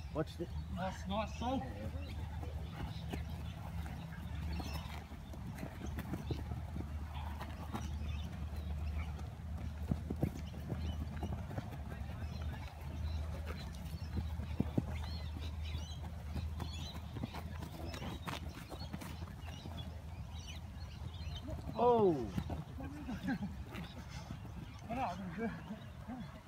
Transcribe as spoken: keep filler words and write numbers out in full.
Watch it. Nice, nice soul. Oh! I know,